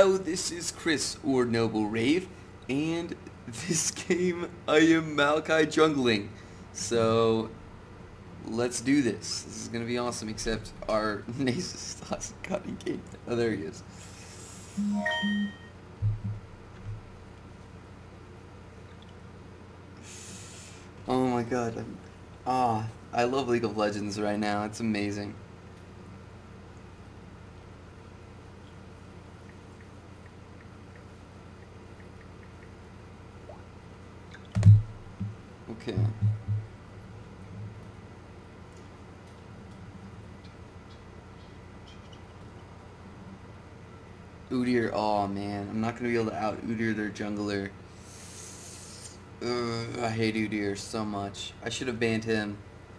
Hello, this is Chris or Noble Rave, and this game I am Maokai jungling. So let's do this. This is gonna be awesome, except our Nasus hasn't got engaged. Oh, there he is. Oh my god. I love League of Legends right now. It's amazing. Okay. Udyr, oh man, I'm not gonna be able to out Udyr their jungler. Ugh, I hate Udyr so much. I should have banned him.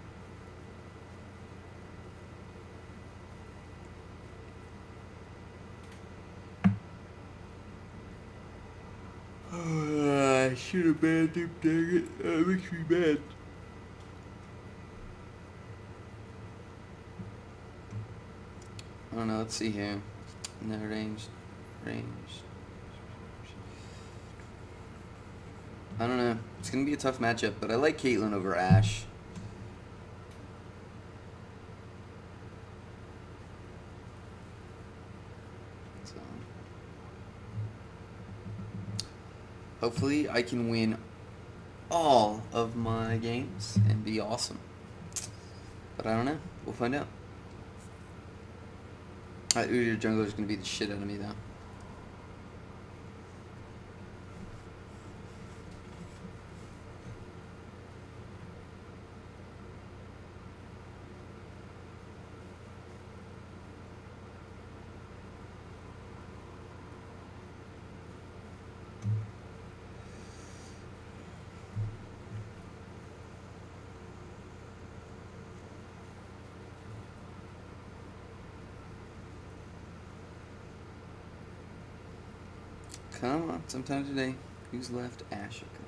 I should have banned him, dang it. That makes me mad. I don't know, let's see here. No, ranged. I don't know. It's gonna be a tough matchup, but I like Caitlyn over Ashe. So hopefully I can win all of my games and be awesome. But I don't know. We'll find out. Udyr jungler is gonna beat the shit out of me though. Come on, sometime today. Who's left? Ashe. Okay.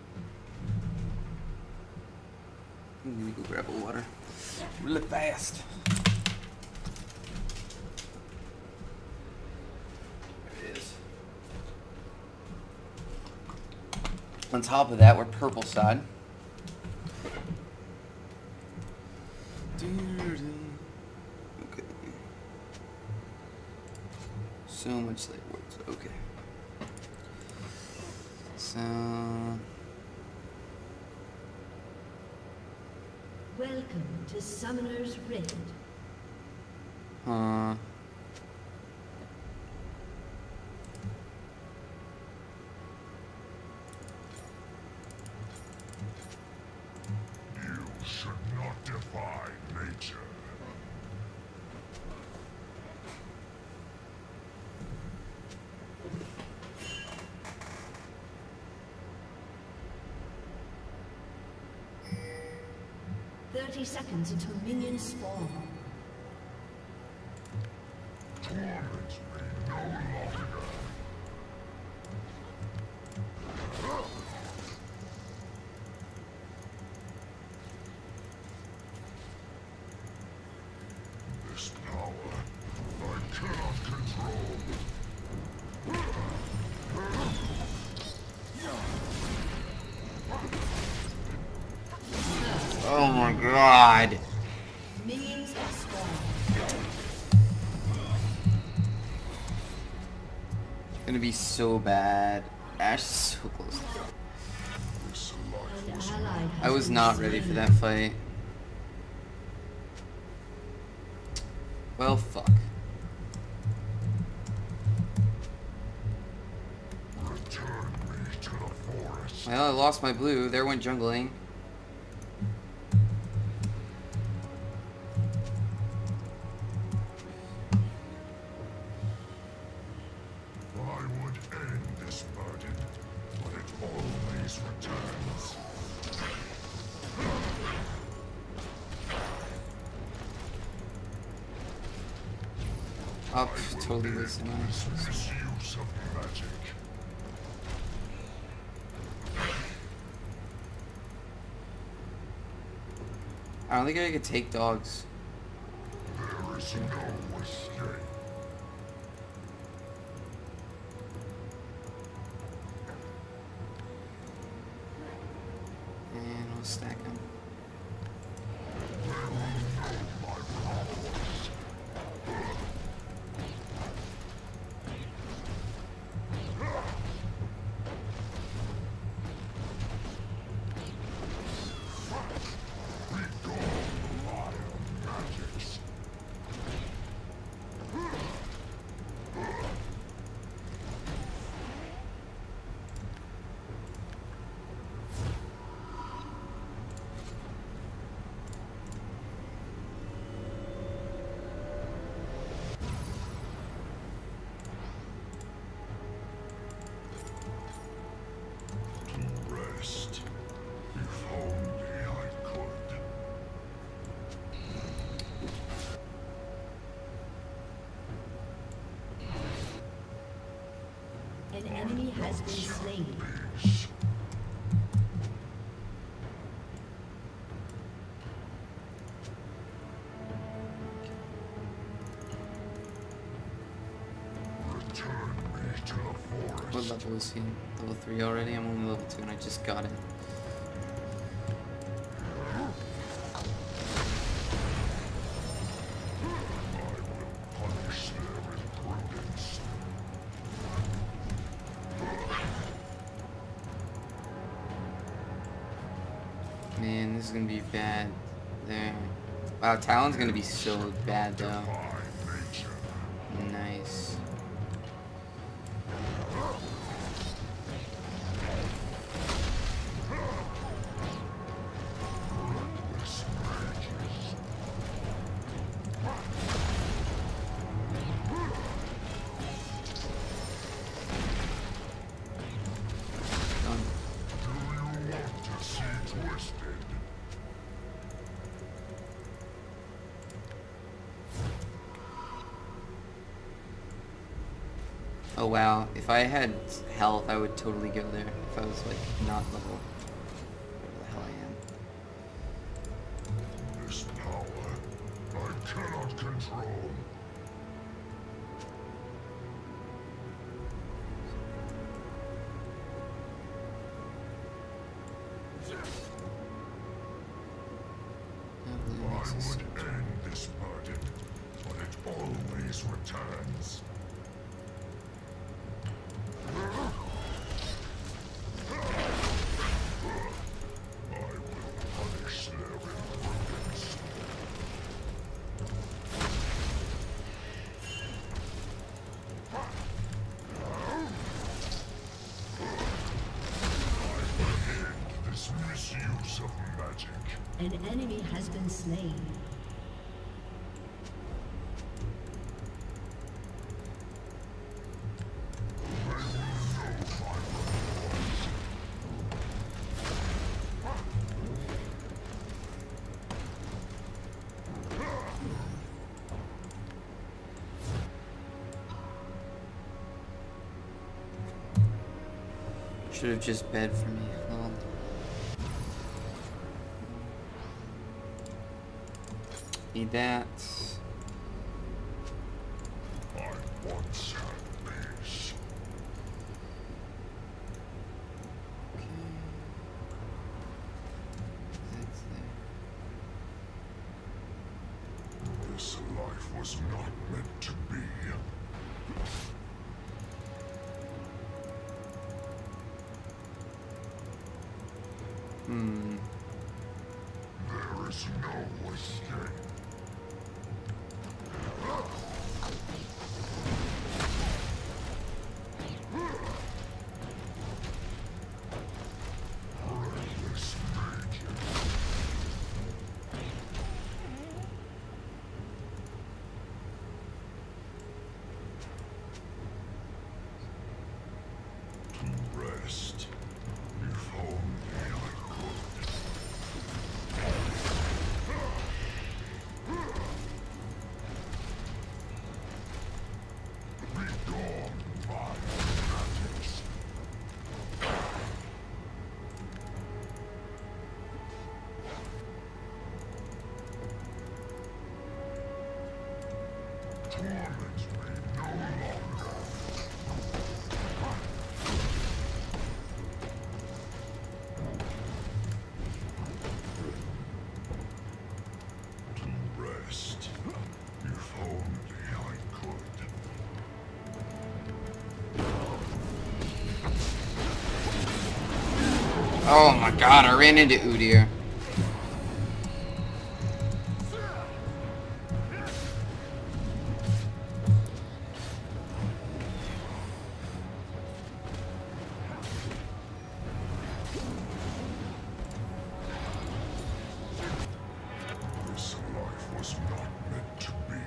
I'm gonna go grab a water. Really fast. There it is. On top of that, we're purple side. Okay. So much like words. Okay. So welcome to Summoner's Rift. You should not defy nature. Seconds until minions spawn. Torment me no longer. This power I cannot control. oh my god. Minions have spawned. It's gonna be so bad. Ashe is so close. This life An was ally has I was been not ready slain. for that fight. Well, fuck. return me to the forest. Well, I lost my blue. There went jungling. I would end this burden, but it always returns. Oh, totally wasted mine. This misuse of magic. I don't think I could take dogs. There is no escape. And we'll stack him. Rest. If only I could. An enemy has been slain. Peace. Return me to the What forest. level is he? Level 3 already? I'm only level 2 and I just got it. I will punish their imprudence. Man, this is gonna be bad. There. Wow, Talon's gonna be so bad though. By nature. Nice. This rages. Done. Do you want to see twisted? Oh wow, if I had health, I would totally go there. If I was like not level, whatever the hell I am. This power I cannot control. That really I makes us- would end this burden, but it always returns. I will punish their imprudence. This misuse of magic. An enemy has been slain. Should have just bed for me. Lol. Need that. I once had peace. Okay. That's there. This life was not meant to be. There is no escape. This magic. To rest. If only I could. Be gone, my magics. Torment me no longer. rest. If only I could. Oh my god, I ran into Udyr. This life was not meant to be.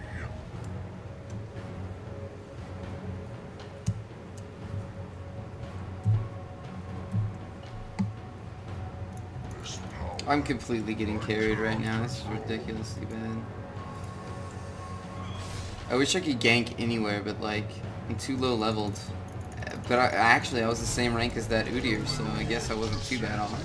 This power I'm completely getting carried right now. This is ridiculously bad. I wish I could gank anywhere, but like, I'm too low leveled. But I was the same rank as that Udyr, so I guess I wasn't too bad off.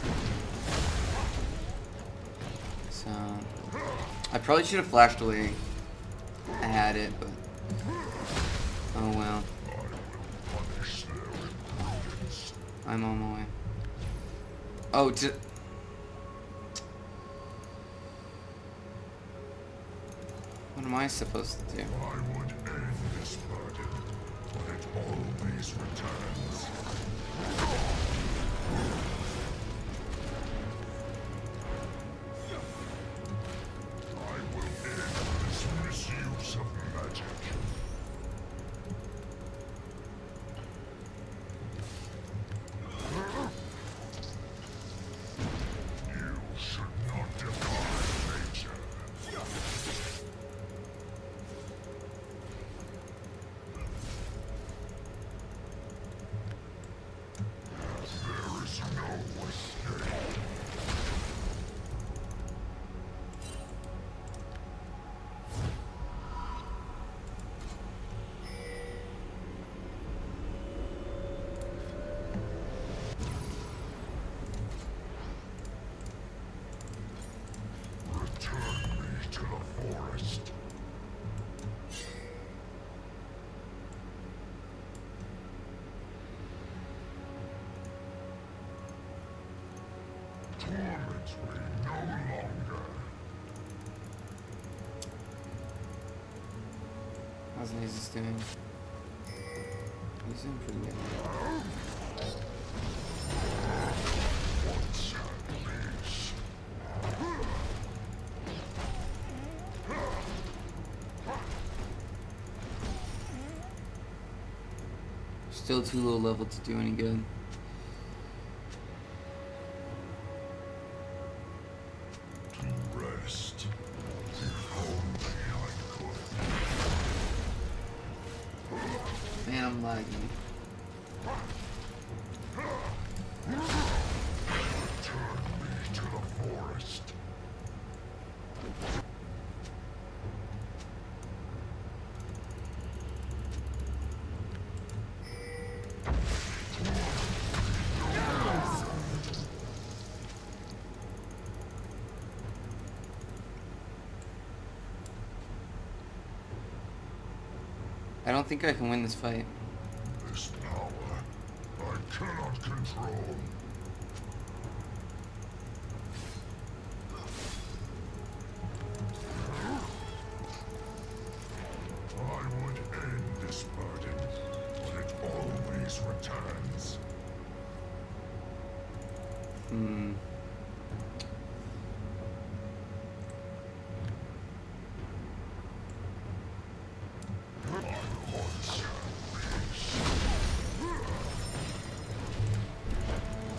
So, I probably should have flashed away. I had it, but oh well. punish their impudence. I'm on my way. Oh, what am I supposed to do? I would end this burden, but it always returns. I will end this misuse of magic. You should not defy nature. There is no escape. Return me to the forest. Torment me no longer. How's Nasus doing? He's doing pretty good. Once at peace. Still too low level to do any good. To rest. If only I could. Man, I'm lagging. Return me to the forest. I don't think I can win this fight. This power I cannot control. I would end this burden, but it always returns. Hmm. Once at peace.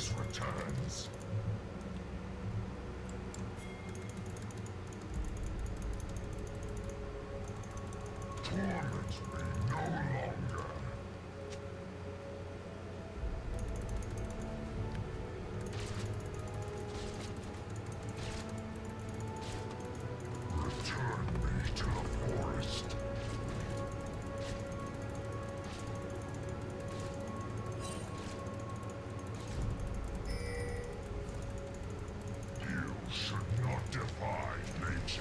always returns. Torment me no longer. Return me to the forest. You should not defy nature.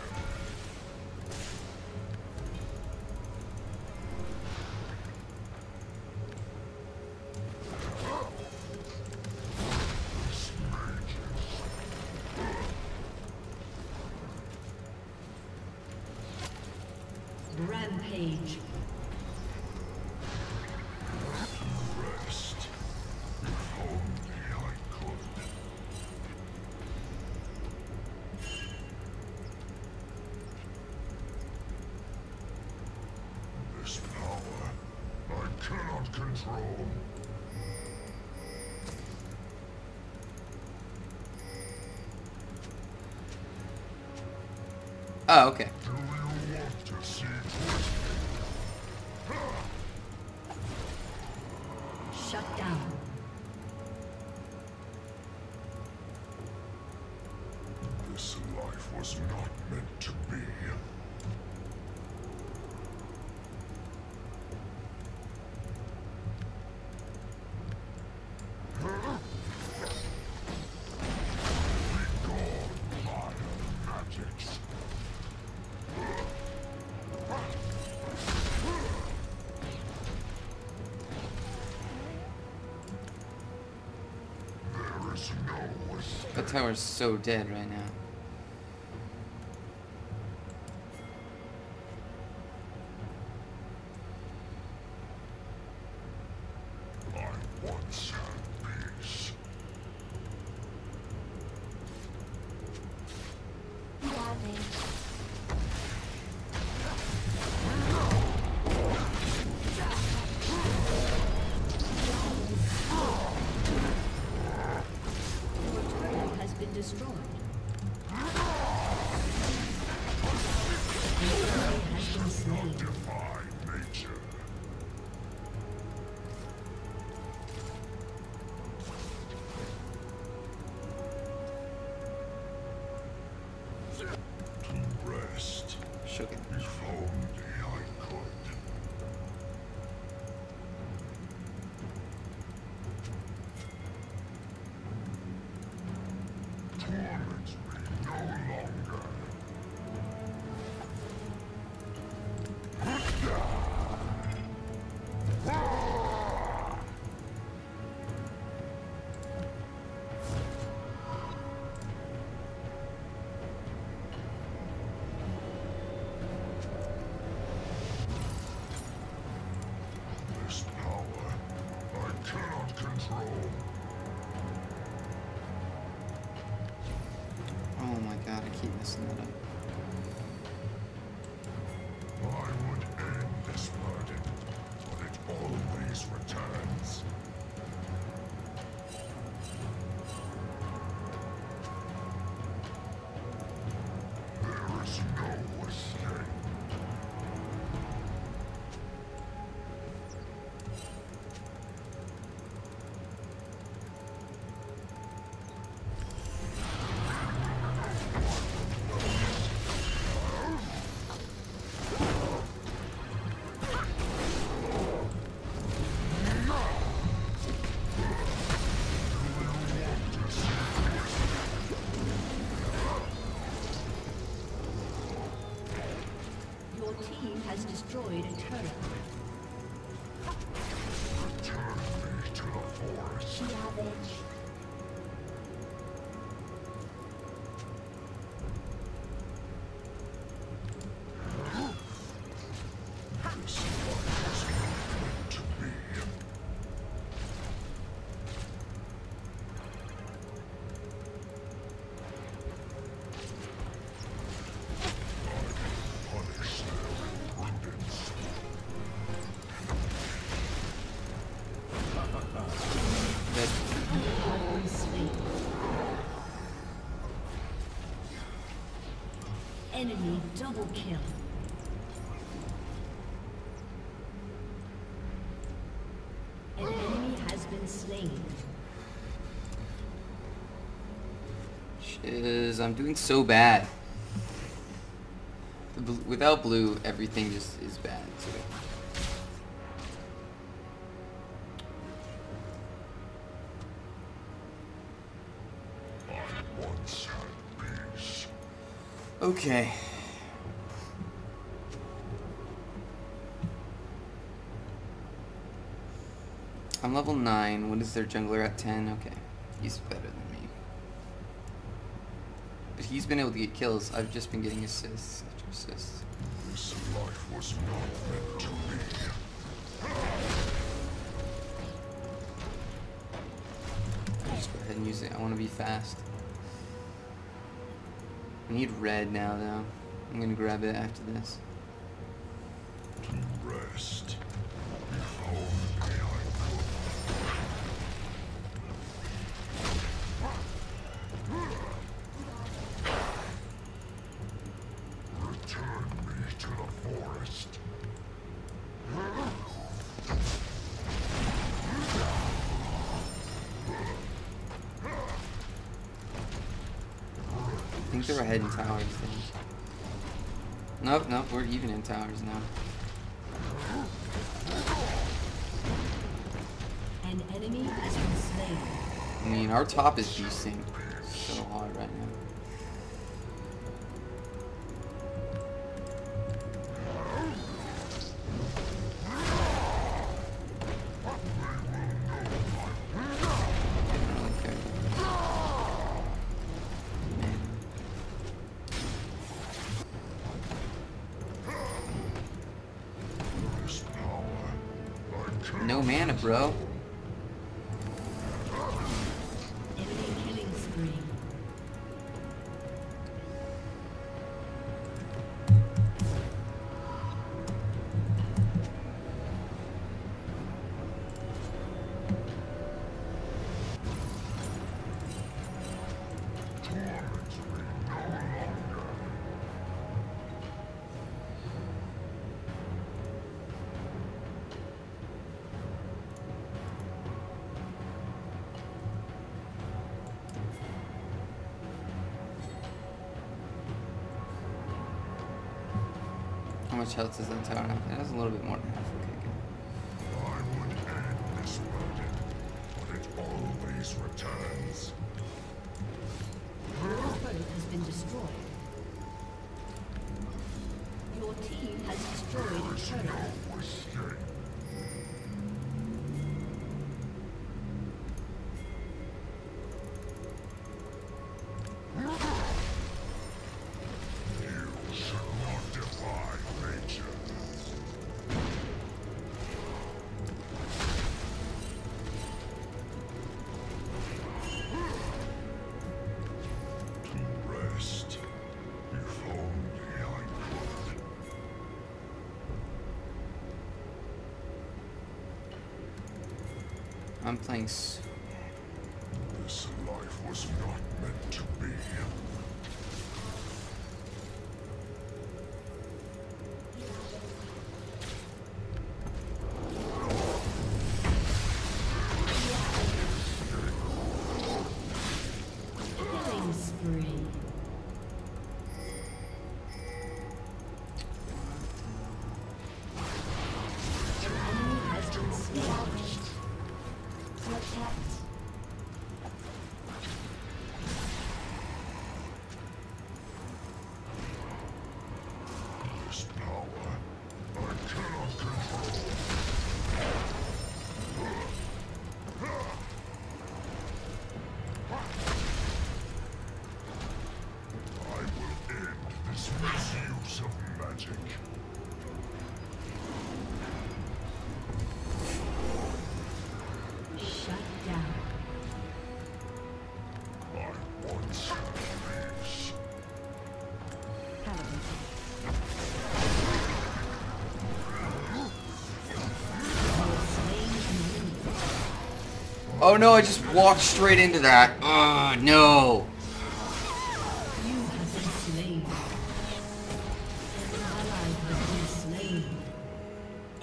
This mages. Rampage. Rest. If only I could. This power I cannot control. Oh, okay. Do you want to see twisted? Shut down. This life was not meant to be. Be gone, vile magics. There is no escape. That tower's so dead right now. I once had peace. Your turret has been destroyed. Your enemy has been slain. Defy nature. To rest. Shook it. If only I could. Torment me no longer. This power I cannot control. Oh my god, I keep messing that up. I would end this burden, but it always returns. There is no escape. Your team has destroyed a turret. Return me to the forest. Savage. To be. Punish their imprudence. That Double kill. An enemy has been slain. Shiz, I'm doing so bad. Without blue, everything just is bad. So. Okay. I'm level 9. What is their jungler at 10? Okay. He's better than me. But he's been able to get kills. I've just been getting assists after assists. This life was not meant to be. I'll just go ahead and use it. I want to be fast. I need red now, though. I'm gonna grab it after this. To rest. If only I could. Return me to the forest. I think they're ahead in towers. Nope, nope, we're even in towers now. An enemy has been slain. I mean, our top is beasting so hard right now. No mana, bro. Enemy killing spree. How much health does that tower have? It has a little bit more than half. Okay, good. I would end this burden, but it always returns. Your turret has been destroyed. Your team has destroyed a turret. No escape. You should not defy nature. To rest, if only I could. I'm playing. This life was not meant to be. Killing spree. An enemy has been slain. Protect. This power I cannot control. I will end this misuse of magic. Shut down. I once had peace. Oh no! I just walked straight into that. Oh no! You have been slain.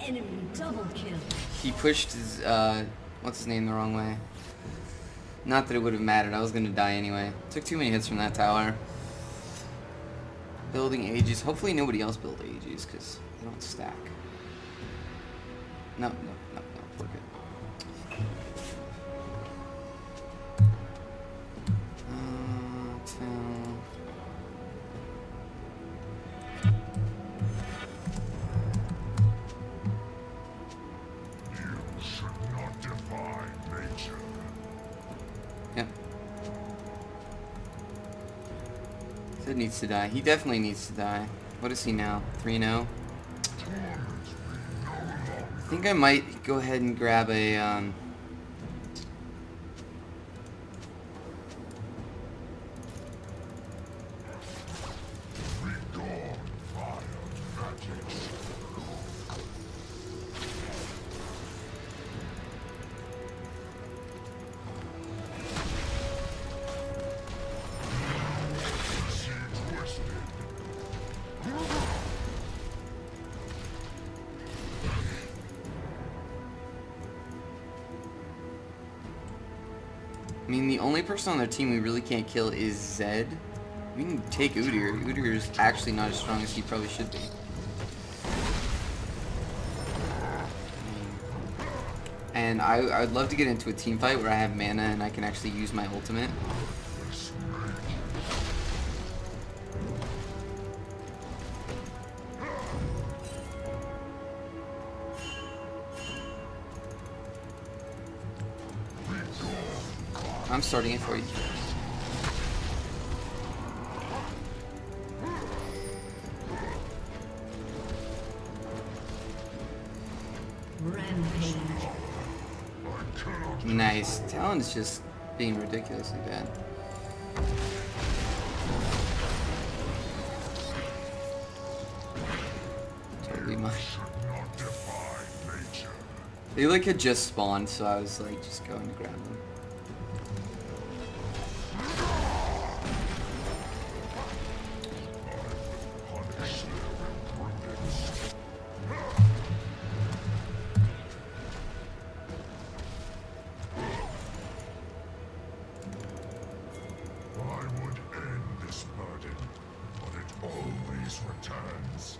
Enemy double kill. He pushed his, what's his name the wrong way. Not that it would have mattered, I was gonna die anyway. Took too many hits from that tower. Building Aegis. Hopefully nobody else built Aegis, because they don't stack. No, we're good. You should not defy nature. Yep. Sid needs to die. He definitely needs to die. What is he now? 3-0? I think I might go ahead and grab a, I mean, the only person on their team we really can't kill is Zed. We can take Udyr. Udyr is actually not as strong as he probably should be. And I'd love to get into a team fight where I have mana and I can actually use my ultimate. I'm starting it for you. Rampage. Nice. Talon is just being ridiculously bad. Totally mine. They like had just spawned, so I was like just going to grab them. Returns.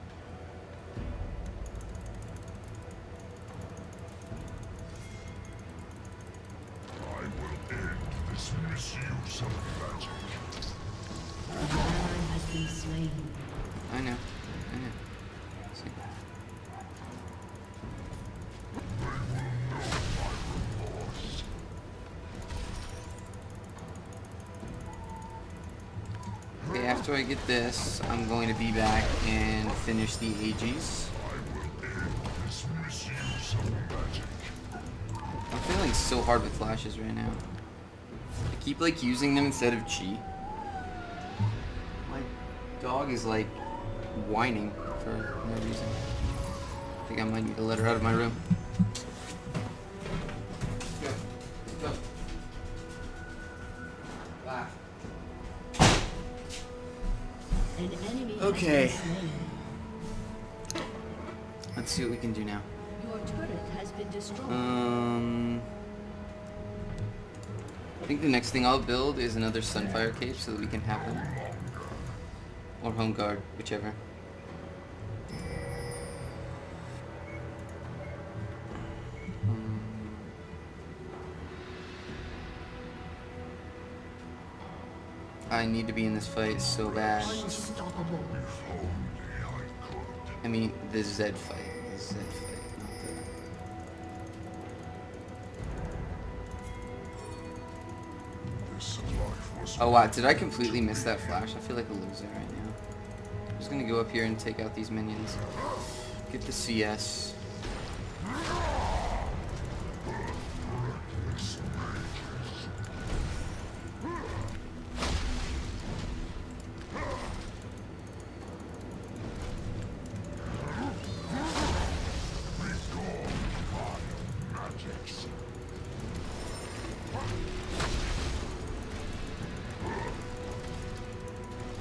I will end this misuse of magic. An ally has been slain. I know. See. Okay, after I get this, I'm going to be back and finish the Aegis. I'm feeling so hard with flashes right now. I keep like using them instead of chi. My dog is like whining for no reason. I think I might need to let her out of my room. Go. Laugh. An enemy Okay. has been slain. Let's see what we can do now. Your turret has been destroyed. I think the next thing I'll build is another Sunfire Cape so that we can have them. Or Home Guard, whichever. I need to be in this fight so bad. Unstoppable. I mean, the Zed fight. The Zed fight, not the... Oh wow, did I completely miss that flash? I feel like a loser right now. I'm just gonna go up here and take out these minions. Get the CS.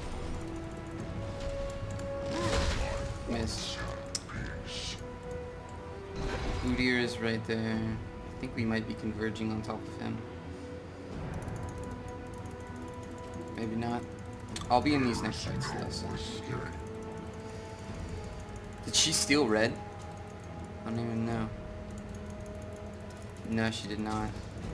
Miss. Udyr is right there. I think we might be converging on top of him. Maybe not. I'll be in these next fights though, so. Did she steal red? I don't even know. No, she did not.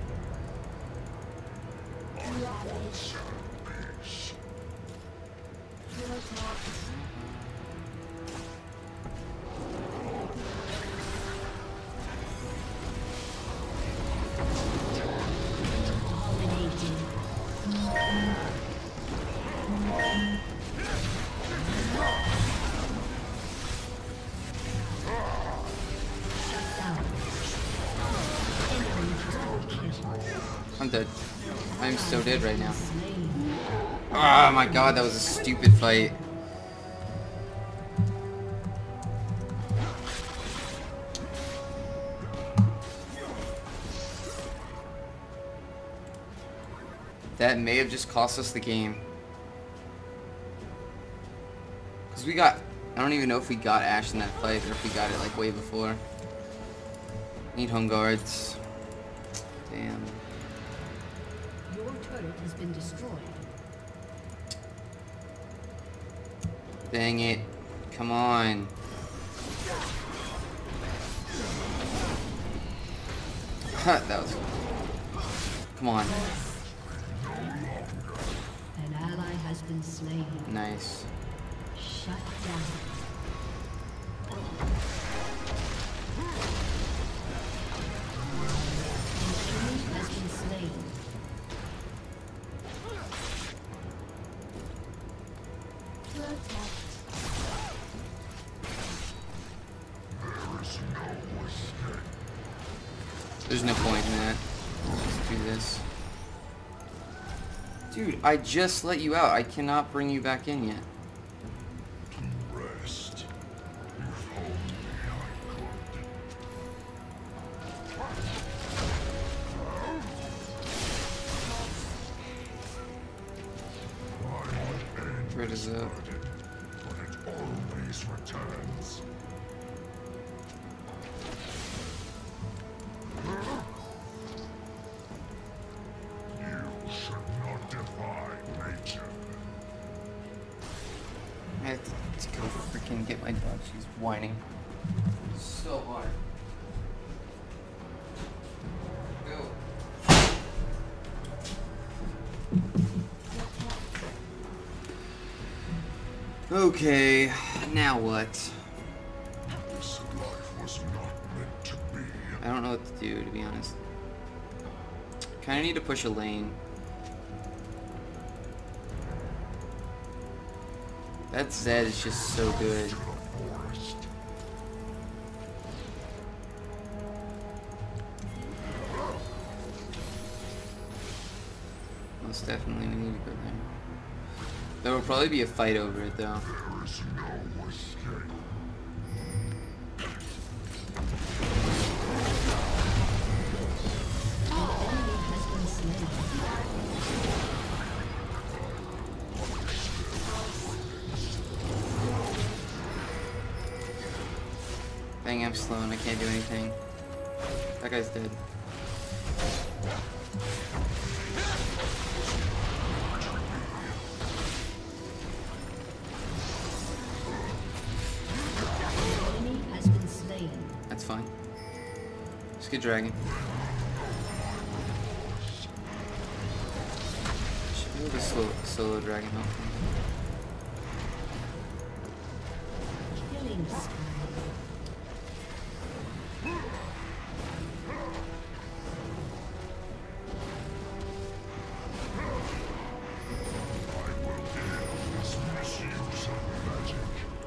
I'm dead. I'm so dead right now. Oh my god, that was a stupid fight. That may have just cost us the game. Because we got... I don't even know if we got Ashe in that fight or if we got it like way before. Need home guards. Damn. Your turret has been destroyed. Dang it. Come on. That was... Come on. An ally has been slain. Nice. Shut down. An enemy has been slain. There's no point in that. Let's do this. Dude, I just let you out. I cannot bring you back in yet. Rest. You told me I could. Red is up. But it always returns. You should not defy nature. I have to go freaking get my dog. She's whining so hard. Go. Okay, now what? This life was not meant to be. I don't know what to do, to be honest. Kinda need to push a lane. That Zed is just so good. To the forest. Most definitely we need to go there. There will probably be a fight over it though. There is no escape. An enemy has been slain. Dang, I'm slow and I can't do anything. That guy's dead. An enemy has been slain. That's fine. Just get dragon. Should be able to solo dragon hopefully. Killing spree. I will end this misuse of magic.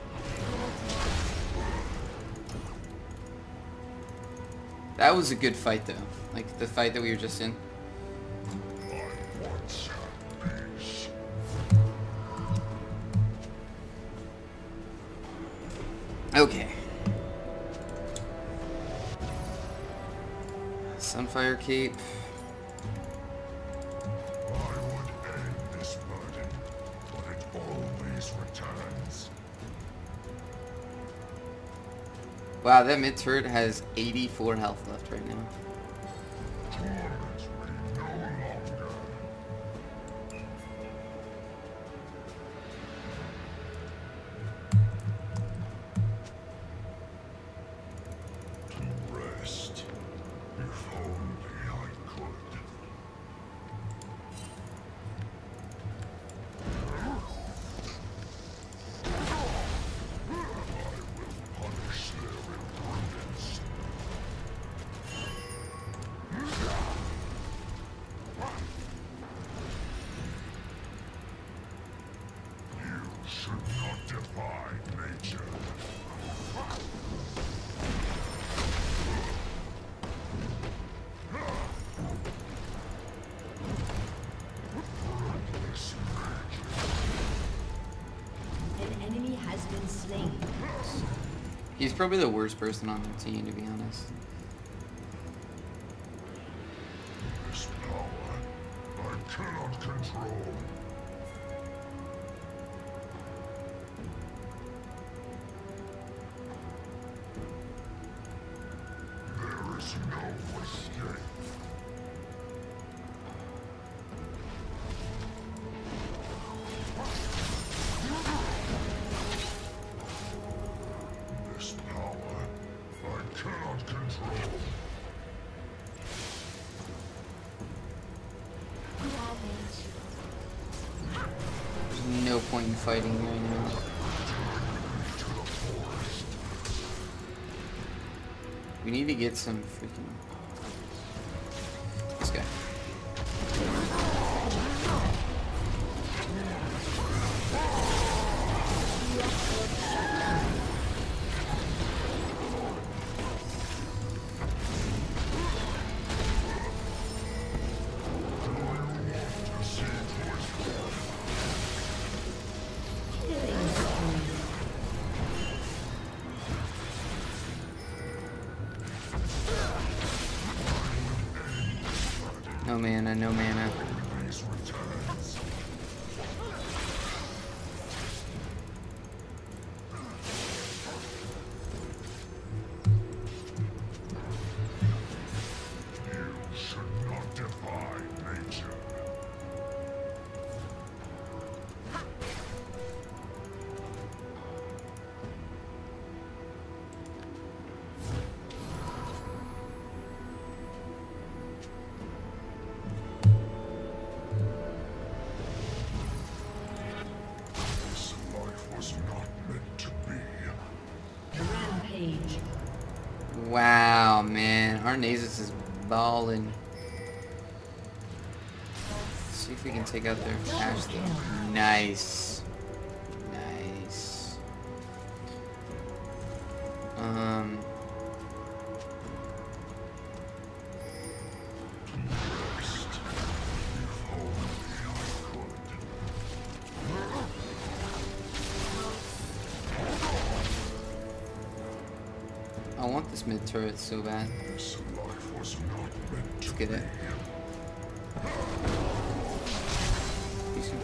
That was a good fight though. Like the fight that we were just in. I once had peace. Okay. Sunfire Cape. I would end this burden, but it always returns. Wow, that mid turret has 84 health left right now. Torment me no longer. To rest, if only I could. Punish their imprudence. You should not defy nature. This An enemy has been slain. He's probably the worst person on their team, to be honest. This power I cannot control. There is no escape. This power I cannot control. There's no point in fighting right now. To the forest. We need to get some freaking... This guy. To see who is No mana, no mana. These returns. You should not defy nature. This life was not meant to be. Rampage. Wow, man. Arnasis is balling. Let's see if we can take out their Ash though. Nice. Nice. Rest, if only I could. I want this mid turret so bad. This life was not meant to Let's get it. He's gonna-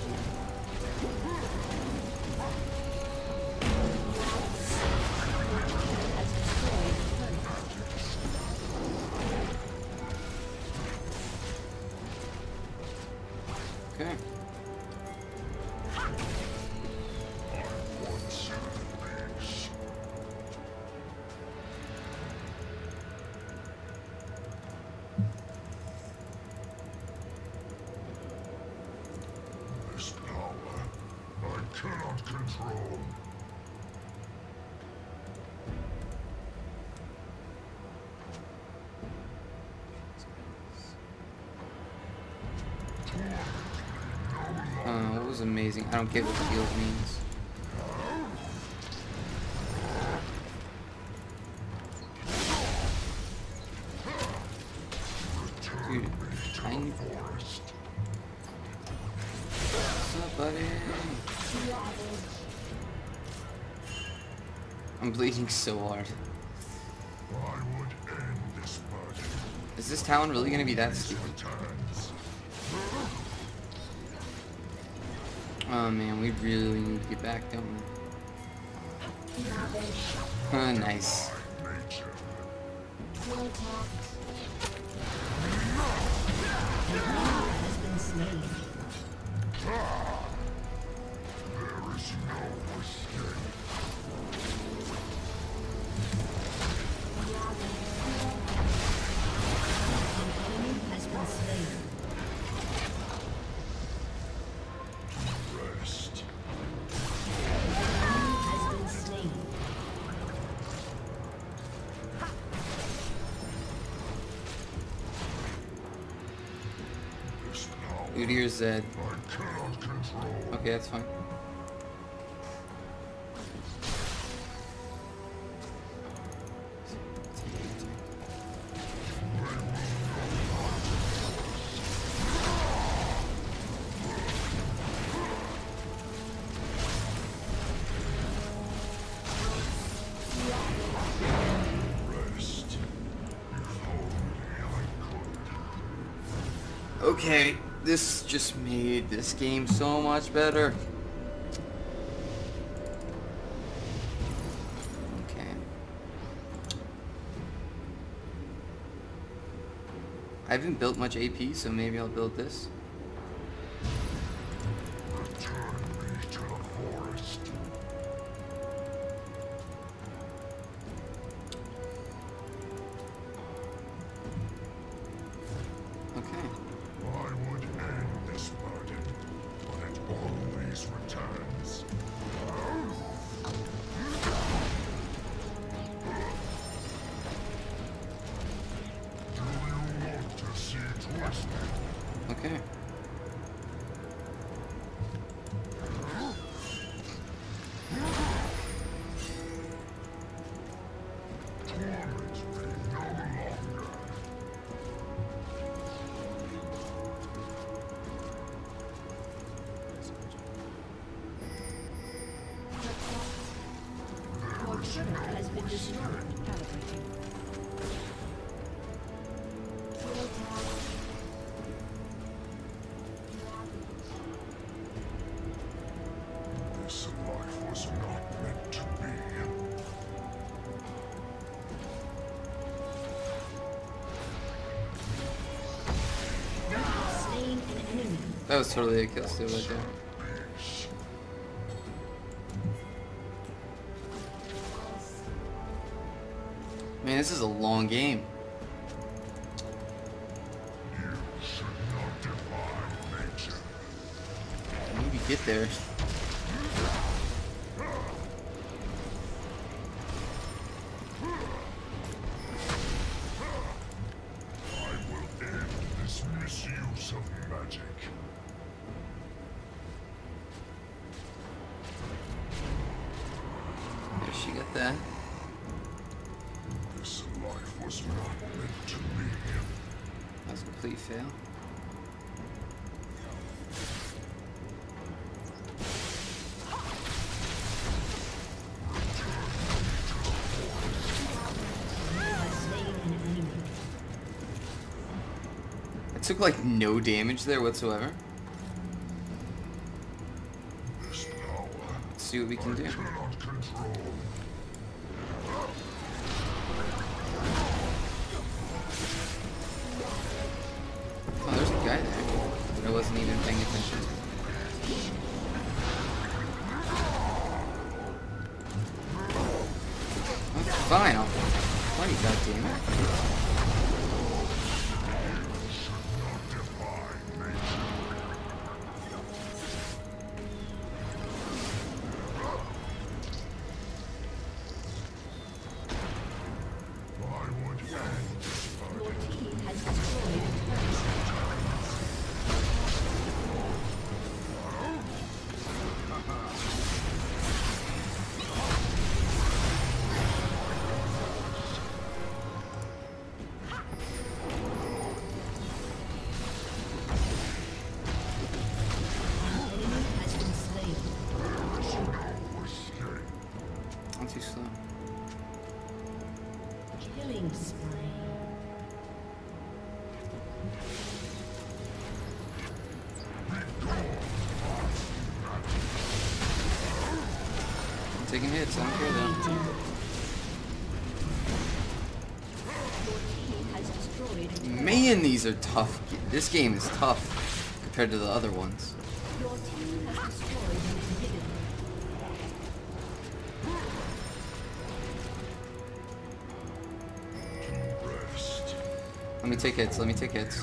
Okay. Once in peace. This power I cannot control. What was amazing? I don't get what heals means. Return Dude, me to tiny. the forest. What's up, buddy? I'm bleeding so hard. I would end this burden. Is this Talon really gonna be that These stupid? returns. Oh man, we really need to get back, don't we? Oh, nice. Has been slain. There is no escape. Enemy has been slain. Rest. Enemy has been slain. This power Udyr Zed. I cannot control. Okay, that's fine. Rest. If only I could. Okay, this just made this game so much better. Okay. I haven't built much AP, so maybe I'll build this. Return me to the forest. Okay. I would end this burden, but it always returns. Do you want to see twisted? Okay. Torment me no longer. Your turret has been destroyed. This life was not meant to be. Slain an enemy. That was totally a kill steal right there. Peace. Man, this is a long game. You should not defy nature. Maybe get there. I will end this misuse of magic. There, she got that. This life was not meant to be. That was a complete fail. Has slain an enemy. I took like no damage there whatsoever. This power Let's see what we can do. cannot control. Oh, there's a guy there that I wasn't even paying attention to. Okay, fine, I'll fight you, goddammit. Should not defy nature. I would end this Your burden. team has destroyed a turret. An enemy has been slain. There is no escape. I'm too slow. Killing spree. I'm taking hits, I don't care though. Your Man, these are tough. This game is tough compared to the other ones. Your team has destroyed an inhibitor. Rest. Let me take hits. Let me take hits.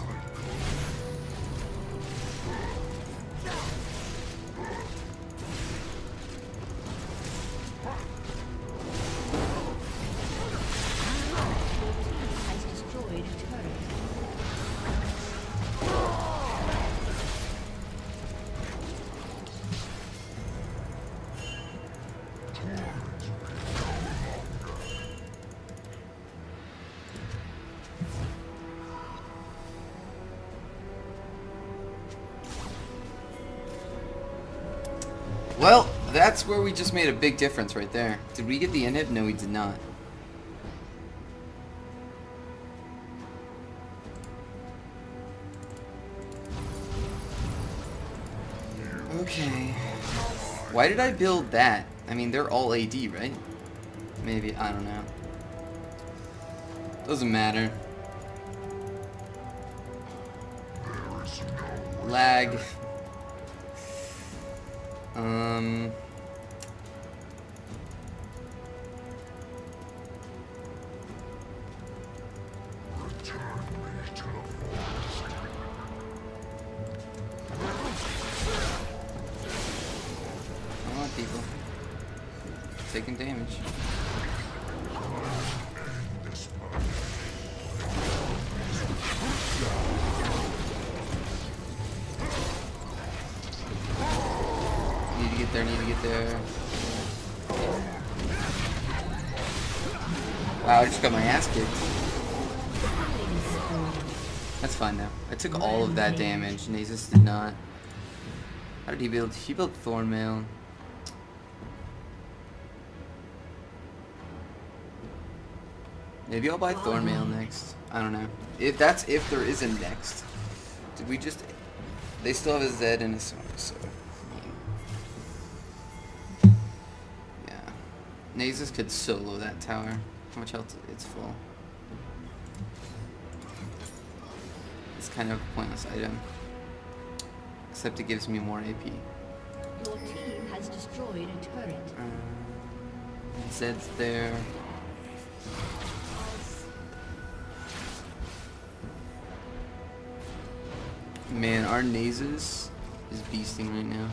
Has destroyed a turret. Well, that's where we just made a big difference right there. Did we get the inhib? No, we did not. Okay. Why did I build that? I mean, they're all AD, right? Maybe, I don't know. Doesn't matter. There is no Lag. return me to the forest. Come on, people. Taking damage. End this burden. Need to get there, need to get there. Wow, I just got my ass kicked. That's fine now. I took all of that damage. Nasus did not. How did he build? He built Thornmail. Maybe I'll buy Thornmail next. I don't know. If there is a next. Did we just... They still have a Zed and a Sona, so... Yeah. Nasus could solo that tower. How much health? It's full. It's kind of a pointless item. Except it gives me more AP. Your team has destroyed a turret. Zed's there. Man, our Nasus is beasting right now.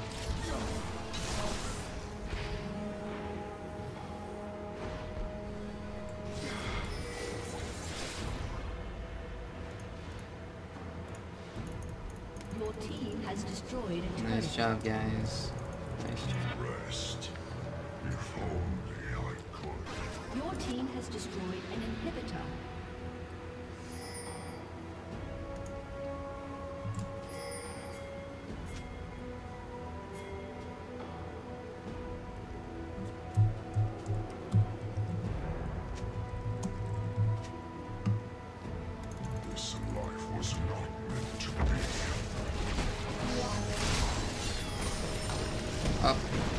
Your team has destroyed a turret. Nice job, guys. Nice job. Rest. If only I could. Your team has destroyed an inhibitor. This life was not meant to be. Up.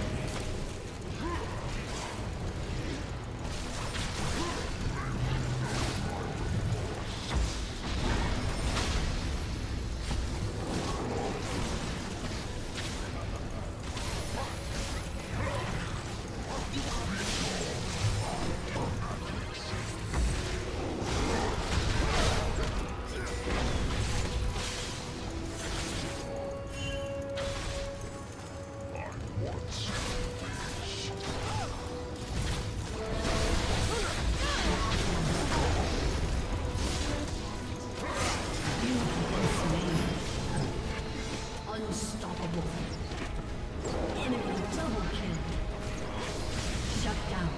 Unstoppable. Enemy double kill. Shut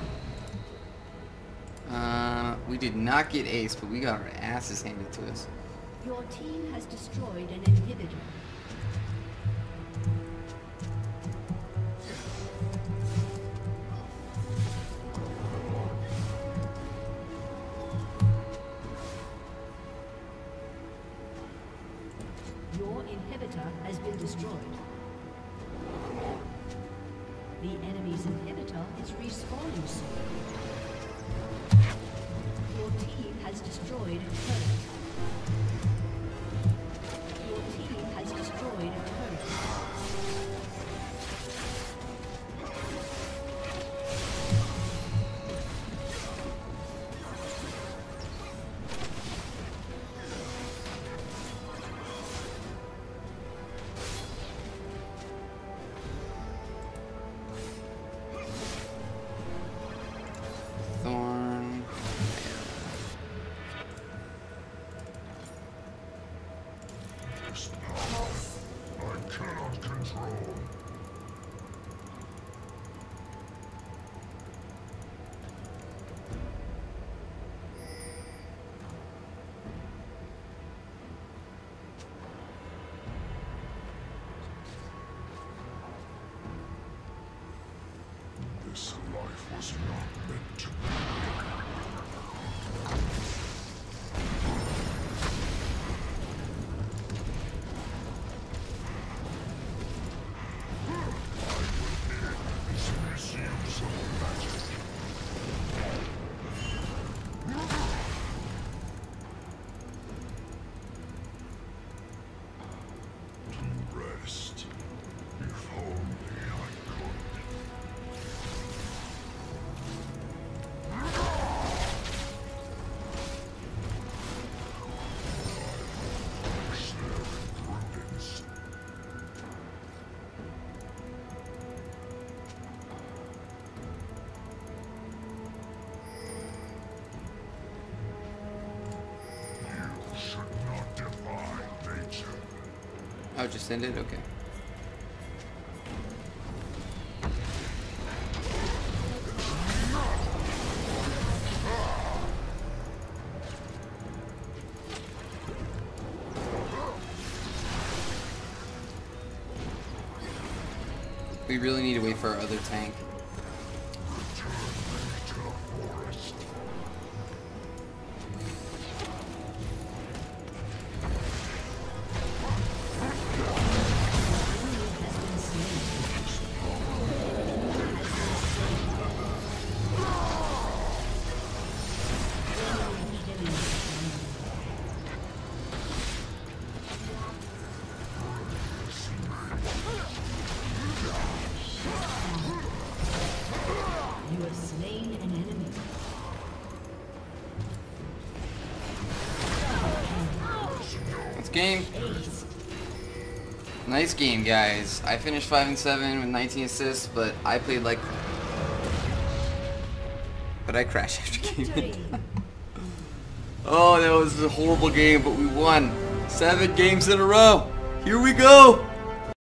down. We did not get ace, but we got our asses handed to us. Your team has destroyed an inhibitor. Your inhibitor has been destroyed. The enemy's inhibitor is respawning soon. Your team has destroyed a turret. Rest. If only I could. Prudence. You should not defy nature. Oh, just end it? Okay. We really need to wait for our other tank. Return me to the forest. You have slain an enemy. Let's game. Ace. Nice game, guys. I finished 5 and 7 with 19 assists, but I played like. But I crashed after game. Victory. Oh, that was a horrible game, but we won 7 games in a row. Here we go.